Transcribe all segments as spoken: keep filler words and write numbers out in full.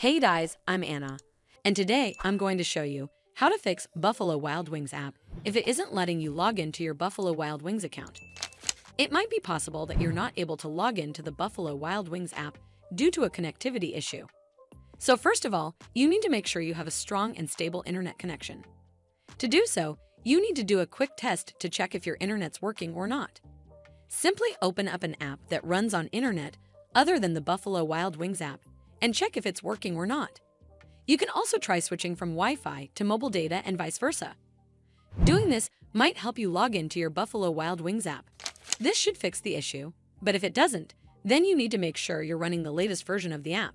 Hey guys, I'm Anna, and today I'm going to show you how to fix Buffalo Wild Wings app if it isn't letting you log into your Buffalo Wild Wings account. It might be possible that you're not able to log into the Buffalo Wild Wings app due to a connectivity issue. So first of all, you need to make sure you have a strong and stable internet connection. To do so, you need to do a quick test to check if your internet's working or not. Simply open up an app that runs on internet other than the Buffalo Wild Wings app and check if it's working or not. You can also try switching from Wi-Fi to mobile data and vice versa. Doing this might help you log into your Buffalo Wild Wings app. This should fix the issue, but if it doesn't, then you need to make sure you're running the latest version of the app.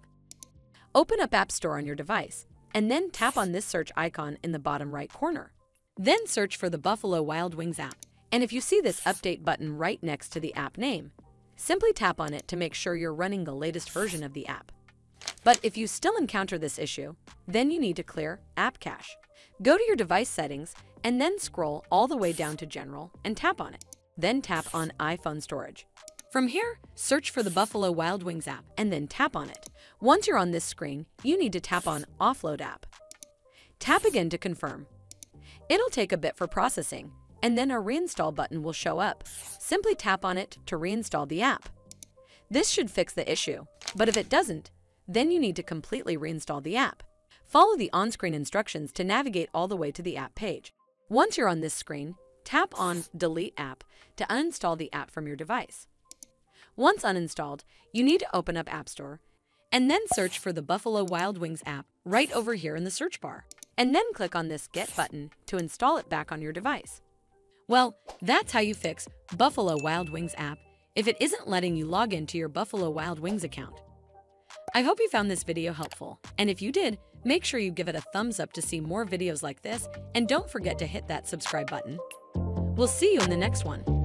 Open up App Store on your device, and then tap on this search icon in the bottom right corner. Then search for the Buffalo Wild Wings app, and if you see this update button right next to the app name, simply tap on it to make sure you're running the latest version of the app. But if you still encounter this issue, then you need to clear App Cache. Go to your device settings and then scroll all the way down to General and tap on it. Then tap on iPhone Storage. From here, search for the Buffalo Wild Wings app and then tap on it. Once you're on this screen, you need to tap on Offload App. Tap again to confirm. It'll take a bit for processing, and then a reinstall button will show up. Simply tap on it to reinstall the app. This should fix the issue, but if it doesn't, then you need to completely reinstall the app. Follow the on-screen instructions to navigate all the way to the app page. Once you're on this screen, tap on Delete App to uninstall the app from your device. Once uninstalled, you need to open up App Store and then search for the Buffalo Wild Wings app right over here in the search bar, and then click on this Get button to install it back on your device. Well, that's how you fix Buffalo Wild Wings app if it isn't letting you log into your Buffalo Wild Wings account. I hope you found this video helpful, and if you did, make sure you give it a thumbs up to see more videos like this, and don't forget to hit that subscribe button. We'll see you in the next one.